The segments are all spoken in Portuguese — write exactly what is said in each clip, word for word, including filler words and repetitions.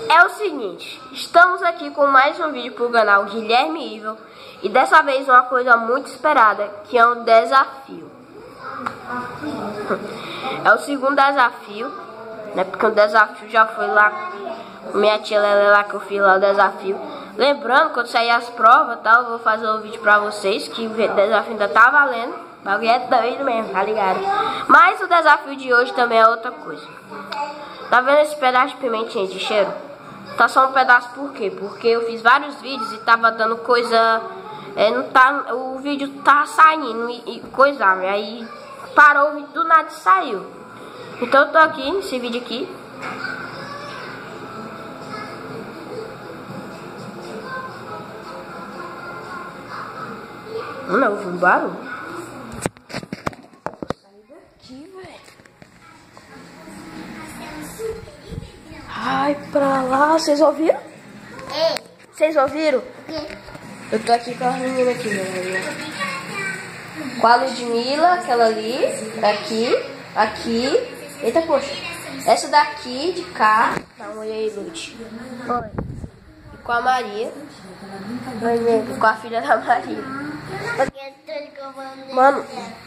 É o seguinte, estamos aqui com mais um vídeo pro canal Guilherme Evil. E dessa vez uma coisa muito esperada, que é um desafio. É o segundo desafio, né? Porque o desafio já foi lá com minha tia Lele lá, que eu fiz lá o desafio. Lembrando, quando sair as provas e tal, eu vou fazer um vídeo pra vocês, que o desafio ainda tá valendo. O bagulho é doido mesmo, tá ligado? Mas o desafio de hoje também é outra coisa. Tá vendo esse pedaço de pimentinha de cheiro? Tá só um pedaço por quê? Porque eu fiz vários vídeos e tava dando coisa... É, não tá, o vídeo tá saindo e, e coisa, aí parou o vídeo do nada e saiu. Então eu tô aqui nesse vídeo aqui. Não, eu ouvi um barulho. Vou sair daqui, velho. Ai, pra lá, vocês ouviram? Vocês ouviram? Eu tô aqui com a menina aqui, né? Com a Ludmilla, aquela ali, aqui, aqui. Eita, poxa. Essa daqui, de cá. Dá uma olhada aí, Lud. Oi. E com a Maria. Com a filha da Maria. Mano.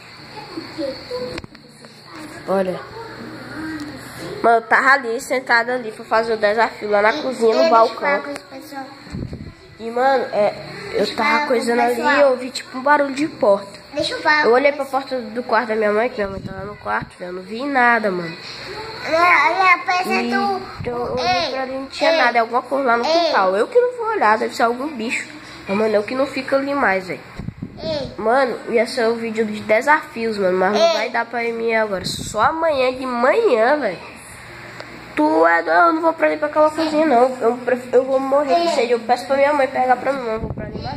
Olha. Mano, eu tava ali, sentada ali pra fazer o desafio lá na cozinha, no balcão. E, mano, é, eu tava coisando ali e eu ouvi tipo um barulho de porta. Deixa eu falar. Eu olhei pra porta do quarto da minha mãe, que minha mãe tava no quarto, eu não vi nada, mano. Olha, pensa tu. Eu olhei pra ali, não tinha nada, é alguma coisa lá no quintal. Eu que não vou olhar, deve ser algum bicho. Mas, mano, eu que não fico ali mais, velho. Mano, ia ser o vídeo de desafios, mano, mas não vai dar pra mim agora. Só amanhã de manhã, velho. Tu é doido, eu não vou pra ali pra aquela cozinha, não. Eu, eu vou morrer de sede. Eu peço pra minha mãe pegar pra mim, não vou pra ali mais.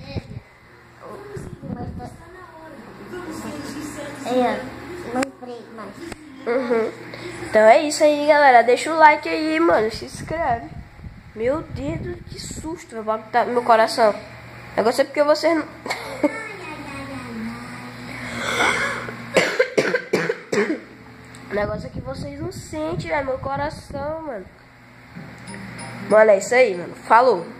Uhum. Então é isso aí, galera. Deixa o like aí, mano. Se inscreve. Meu Deus, que susto. Eu vou botar no meu coração. O negócio é porque vocês não... O negócio é que vocês não sentem, é meu coração, mano. Mano, é isso aí, mano. Falou.